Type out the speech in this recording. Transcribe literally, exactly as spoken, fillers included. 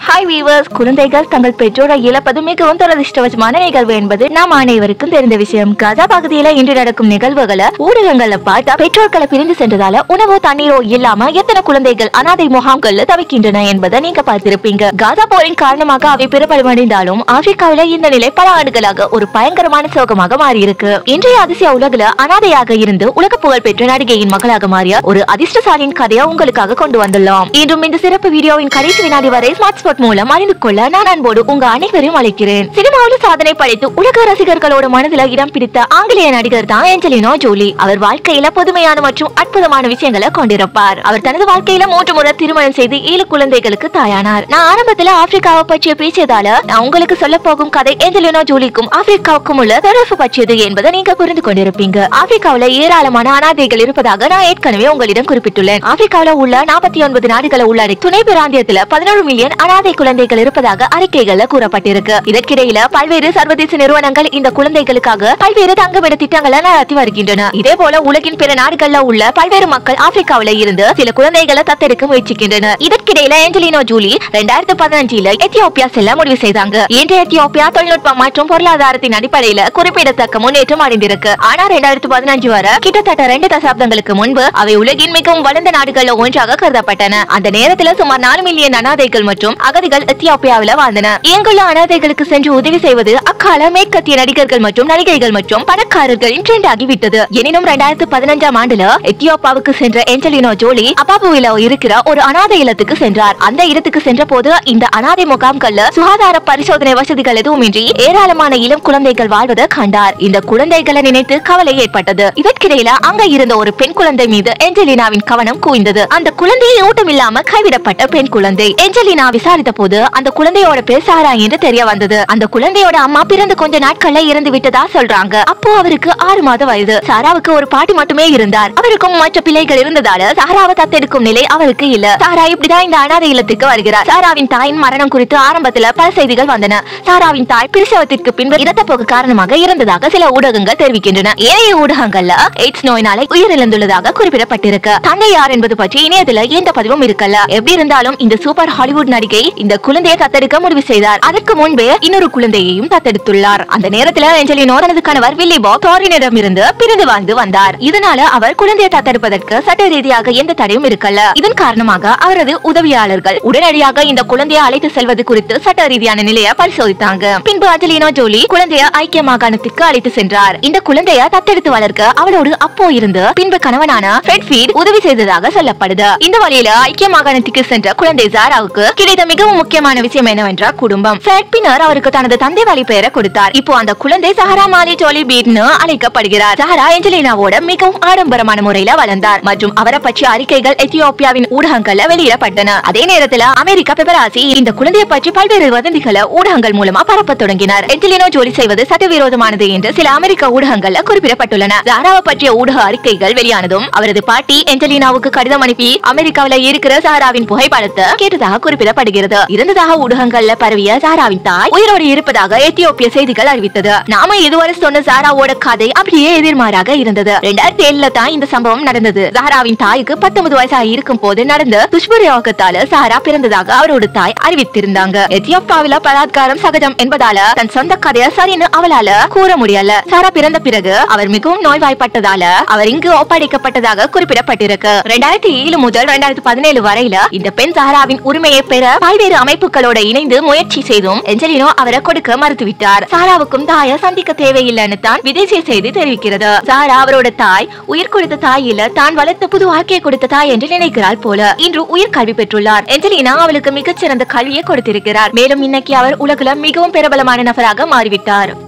Hi viewers, குழந்தைகள் தங்கள் பெற்றோரை இழப்பது மிகவும் துரதிருஷ்டவசமான நிகழ்வு என்பது நாம் அனைவருக்கும் தெரிந்த விஷயம். காசா பகுதியில இன்று நடக்கும் நிகழ்வுகளை ஊடகங்கள்ல பார்த்தா பெற்றோர்களை பிரிந்து சென்றதால உணவோ தண்ணீரோ இல்லாம எத்தனை குழந்தைகள் அனாதை முகாம்கள்ல தவிக்கின்றன என்பதை நீங்க பார்த்திருப்பீங்க. காசா போரின் காரணமாக அவை பெருபலமடைந்தாலும் ஆப்பிரிக்காவில இந்த நிலை பல ஆண்டுகளாக ஒரு பயங்கரமான சோகமாக மாறி இருக்கு. இன்றைய அதிசய உலகில அனாதையாக இருந்து உலக புகழ் பெற்ற நடிகையின் மகளாக மாறிய ஒரு அதிர்ஷ்டசாலியின் கதையை உங்களுக்காக கொண்டு வந்துள்ளோம். இன்றும் இந்த சிறப்பு வீடியோவின் கடைசி வினாடி வரை ஸ்மார்ட் ஸ்பாட் மூலம் அறிந்து கொள்ள நான் அன்போடு உங்க அனைவரையும் அழைக்கிறேன். சினிமாவில் சாதனை படைத்து உலக ரசிகர்களோட மனதில் இடம் பிடித்த ஆங்கிலேய நடிகர் தான் ஏஞ்சலினா ஜோலி. அவர் வாழ்க்கையில புதுமையான மற்றும் அற்புதமான விஷயங்களை கொண்டிருப்பார். அவர் தனது வாழ்க்கையில மூன்று முறை திருமணம் செய்து ஏழு குழந்தைகளுக்கு தாயானார். நான் ஆரம்பத்துல ஆப்பிரிக்காவை பற்றிய பேசியதால நான் உங்களுக்கு சொல்ல போகும் கதை ஏஞ்சலினா ஜோலிக்கும் ஆப்பிரிக்காவுக்கும் உள்ள தொடர்பு பற்றியது என்பதை நீங்க புரிந்து கொண்டிருப்பீங்க. ஆப்பிரிக்காவில ஏராளமான அனாதைகள் இருப்பதாக நான் ஏற்கனவே உங்களிடம் குறிப்பிட்டுள்ளேன். ஆப்பிரிக்காவில உள்ள நாற்பத்தி ஒன்பது நாடுகளை உள்ளடக்கி துணை பிராந்தியத்துல பதினொரு மில்லியன் அனாதை குழந்தைகள் இருப்பதாக அறிக்கைகள்ல கூறப்பட்டிருக்கு. இதற்கிடையில பல்வேறு சர்வதேச நிறுவனங்கள் இந்த குழந்தைகளுக்காக பல்வேறு தங்குமிட திட்டங்களை நடத்தி வருகின்றன. இதே போல உலகின் பிற நாடுகள்ல உள்ள பல்வேறு மக்கள் ஆப்பிரிக்காவில இருந்து சில குழந்தைகளை தத்தெடுக்க முயற்சிக்கின்றனர். இதற்கிடையில ஏஞ்சலினா ஜோலி இரண்டாயிரத்தி பதினஞ்சுல எத்தியோப்பியா செல்ல முடிவு செய்தாங்க. இன்றைய எத்தியோப்பியா தொழில்நுட்பம் மற்றும் பொருளாதாரத்தின் அடிப்படையில குறிப்பிடத்தக்க முன்னேற்றம் அடைந்திருக்கு. ஆனா இரண்டாயிரத்தி பதினஞ்சு வரை கிட்டத்தட்ட ரெண்டு தசாப்தங்களுக்கு முன்பு அவை உலகின் மிகவும் வளர்ந்த நாடுகள்ல ஒன்றாக கருதப்பட்டன. அந்த நேரத்துல சுமார் நாலு மில்லியன் அனாதைகள் மற்றும் அகதிகள் எத்தியோப்பியாவில வாழ்ந்தன. இங்குள்ள அனாதைகளுக்கு சென்று உதவி செய்வது அக்கால மேற்கத்திய நடிகர்கள் மற்றும் நடிகைகள் மற்றும் பணக்காரர்களின் ட்ரெண்ட் ஆகிவிட்டது. எனினும் இரண்டாயிரத்தி பதினஞ்சாம் ஆண்டுல எத்தியோப்பியாவுக்கு சென்ற ஏஞ்சலினா ஜோலி அபாபுவில இருக்கிற ஒரு அனாதை இல்லத்துக்கு சென்றார். அந்த இடத்துக்கு சென்ற போது இந்த அனாதை முகாம்கள்ல சுகாதார பரிசோதனை வசதிகள் எதுவுமின்றி ஏராளமான இளம் குழந்தைகள் வாழ்வதை கண்டார். இந்த குழந்தைகளை நினைத்து கவலை ஏற்பட்டது. இதற்கிடையில அங்க இருந்த ஒரு பெண் குழந்தை மீது ஏஞ்சலினாவின் கவனம் குவிந்தது. அந்த குழந்தையை ஊட்டம் இல்லாம கைவிடப்பட்ட பெண் குழந்தை. ஏஞ்சலினா விசாரித்த போது அந்த குழந்தையோட பேர் சாரா என்று தெரிய வந்தது. அந்த குழந்தையோட அம்மா பிறந்து கொஞ்ச நாட்கள்ல இறந்து விட்டதா சொல்றாங்க. அப்போ அவருக்கு ஆறு மாத வயது. சாராவுக்கு ஒரு பாட்டி மட்டுமே இருந்தார். அவருக்கும் மற்ற பிள்ளைகள் இருந்ததால சாராவை தத்தெடுக்கும் நிலை அவருக்கு இல்ல. சாரா இப்படிதான் இந்த அனாதை இல்லத்துக்கு வருகிறார். சாராவின் தாயின் மரணம் குறித்து ஆரம்பத்துல பல செய்திகள் வந்தன. சாராவின் தாய் பிரசவத்திற்கு பின்பு இரத்தப்போக்கு காரணமாக இறந்ததாக சில ஊடகங்கள் தெரிவிக்கின்றன. ஏனைய ஊடகங்கள்ல எய்ட்ஸ் நோயினால உயிரிழந்துள்ளதாக குறிப்பிடப்பட்டிருக்கு. தந்தை யார் என்பது பற்றி இணையத்துல எந்த பதிவும் இருக்கல. எப்படி இருந்தாலும் இந்த சூப்பர் ஹாலிவுட் நடிகை இந்த குழந்தையை தத்தெடுக்க முடிவு செய்தார். அதற்கு முன்பே இன்னொரு குழந்தையையும் தத்தெடுத்துள்ளார். அந்த நேரத்தில் ஏஞ்சலினா தனது கணவர் வில்லி பாப் டாரினிடம் இருந்து பிரிந்து வாழ்ந்து வந்தார். இதனால அவர் குழந்தையை தத்தெடுப்பதற்கு சட்ட ரீதியாக எந்த தடையும் இருக்கல. இதன் காரணமாக அவரது உதவியாளர்கள் உடனடியாக இந்த குழந்தையை அழைத்து செல்வது குறித்து சட்ட ரீதியான நிலையை பரிசோதித்தாங்க. பின்பு ஏஞ்சலினா ஜோலி குழந்தையை ஐக்கிய மாகாணத்துக்கு அழைத்து சென்றார். இந்த குழந்தையை தத்தெடுத்து வளர்க்க அவளோடு அப்போ இருந்து பின்பு கணவனான ஃப்ரெட் ஃபீட் உதவி செய்ததாக சொல்லப்படுது. இந்த வழியில ஐக்கிய மாகாணத்துக்கு சென்ற குழந்தை சாராவுக்கு கிடைத்த மிகவும் முக்கியமான விஷயம் என்னவென்றால் குடும்பம். ஃப்ரெட் பின்னர் அவருக்கு தனது தந்தை வழி பெயரை கொடுத்தார். இப்போ அந்த குழந்தை சஹரா மாலி ஜோலி பீட்னு அழைக்கப்படுகிறார். சஹரா ஏஞ்சலினாவோட மிகவும் ஆடம்பரமான முறையில வளர்ந்தார் மற்றும் அவரை பற்றிய அறிக்கைகள் எத்தியோப்பியாவின் ஊடகங்கள்ல வெளியிடப்பட்டன. அதே நேரத்தில் அமெரிக்கா பெப்பராசி இந்த குழந்தையை பற்றி பல்வேறு வதந்திகளை ஊடகங்கள் மூலமா பரப்ப தொடங்கினார். ஏஞ்சலினா ஜோலி செய்வது சட்டவிரோதமானது என்று சில அமெரிக்க ஊடகங்கள்ல குறிப்பிடப்பட்டுள்ளன. சஹராவை பற்றிய ஊடக அறிக்கைகள் வெளியானதும் அவரது பாட்டி ஏஞ்சலினாவுக்கு கடிதம் அனுப்பி அமெரிக்காவில இருக்கிற சஹராவின் புகைப்படத்தை கேட்டதாக குறிப்பிடப்படுகிறது. இருந்ததாக ஊடகங்கள்ல பரவிய சாராவின் தாய் உயிரோடு இருப்பதாக எத்தியோப்பிய செய்திகள் அறிவித்தது. நாம இதுவரை சொன்ன சாராவோட கதை அப்படியே எதிர்மாறாக இருந்தது. இரண்டாயிரத்தி ஏழுல தான் இந்த சம்பவம் நடந்தது. சாராவின் தாய்க்கு பத்தொன்பது வயசாக இருக்கும் போது நடந்த துஷ்பிரயோகத்தால சாரா பிறந்ததாக அவரோட தாய் அறிவித்திருந்தாங்க. எத்தியோப்பியாவில பலாத்காரம் சகஜம் என்பதால தன் சொந்த கதையை சரின்னு அவளால கூற முடியல. சாரா பிறந்த பிறகு அவர் மிகவும் நோய்வாய்ப்பட்டதால அவர் இங்கு ஒப்படைக்கப்பட்டதாக குறிப்பிடப்பட்டிருக்கு. இரண்டாயிரத்தி ஏழு முதல் இரண்டாயிரத்தி பதினேழு வரையில இந்த பெண் சாராவின் உரிமையை பெற பல்வேறு அமைப்புகளோட இணைந்து முயற்சி செய்தும் ஏஞ்சலினா அவரை கொடுக்க மறுத்துவிட்டார். சாராவுக்கும் தாயை சந்திக்க தேவையில்லைன்னு தான் விதேசிய செய்தி தெரிவிக்கிறது. சாரா அவரோட தாய் உயிர் கொடுத்த தாய் இல்ல, தான் வளர்த்த புது வாழ்க்கையை கொடுத்த தாய் என்று நினைக்கிறாள் போல. இன்று உயிர் கல்வி பெற்றுள்ளார். ஏஞ்சலினா அவளுக்கு மிகச்சிறந்த கல்வியை கொடுத்திருக்கிறார். மேலும் இன்னைக்கு அவர் உலகில் மிகவும் பிரபலமான நபராக மாறிவிட்டார்.